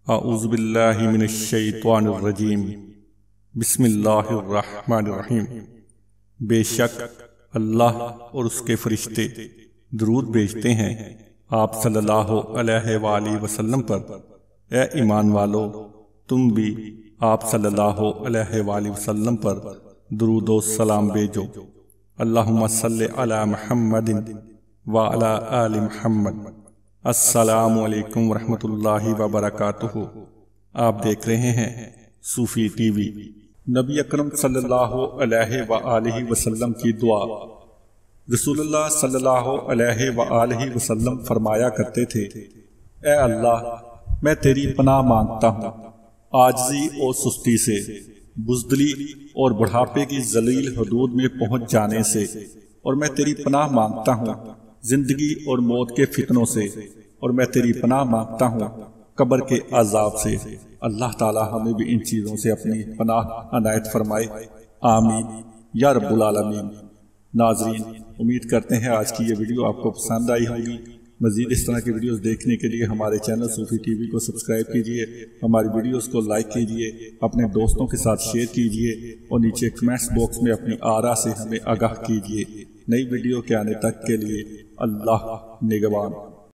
اعوذ باللہ من الشیطان الرجیم بسم اللہ الرحمن الرحیم۔ بے شک اللہ اور اس کے فرشتے درود بھیجتے ہیں آپ صلی اللہ علیہ وآلہ وسلم پر۔ اے ایمان والو، تم بھی آپ صلی اللہ علیہ وآلہ وسلم پر درود و سلام بھیجو۔ اللہم صلی علی محمد وعلی آل محمد۔ السلام علیکم ورحمۃ اللہ وبرکاتہ۔ آپ دیکھ رہے ہیں صوفی ٹی وی۔ نبی اکرم صلی اللہ علیہ وآلہ وسلم کی دعا۔ رسول اللہ صلی اللہ علیہ وآلہ وسلم فرمایا کرتے تھے، اے اللہ، میں تیری پناہ مانگتا ہوں عاجزی اور سستی سے، بزدلی اور بڑھاپے کی ذلیل حدود میں پہنچ جانے سے، اور میں تیری پناہ مانگتا ہوں زندگی اور موت کے فتنوں سے، اور میں تیری پناہ مانگتا ہوں قبر کے عذاب سے۔ اللہ تعالی ہمیں بھی ان چیزوں سے اپنی پناہ عنایت فرمائے، آمین یا رب العالمین۔ ناظرین، امید کرتے ہیں آج کی یہ ویڈیو آپ کو پسند آئی ہوگی۔ مزید اس طرح کی ویڈیوز دیکھنے کے لیے ہمارے چینل صوفی ٹی وی کو سبسکرائب کیجئے، ہماری ویڈیوز کو لائک کیجئے، اپنے دوستوں کے ساتھ شیئر کیجئے، اور نیچے کمنٹس باکس میں اپنی آراء سے ہمیں آگاہ کیجئے۔ نئی ویڈیو کے آنے تک کے لیے اللہ نگہبان۔